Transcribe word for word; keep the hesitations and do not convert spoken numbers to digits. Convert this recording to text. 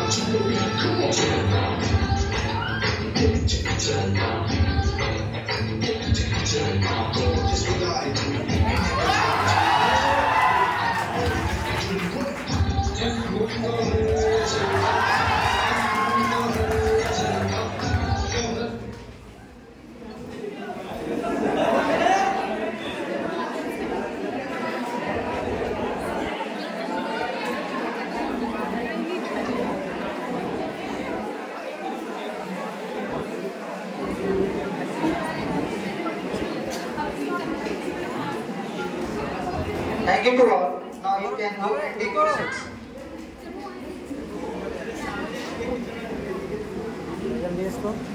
Thank you to all. Now you can go and take your seats. जल्दी इसको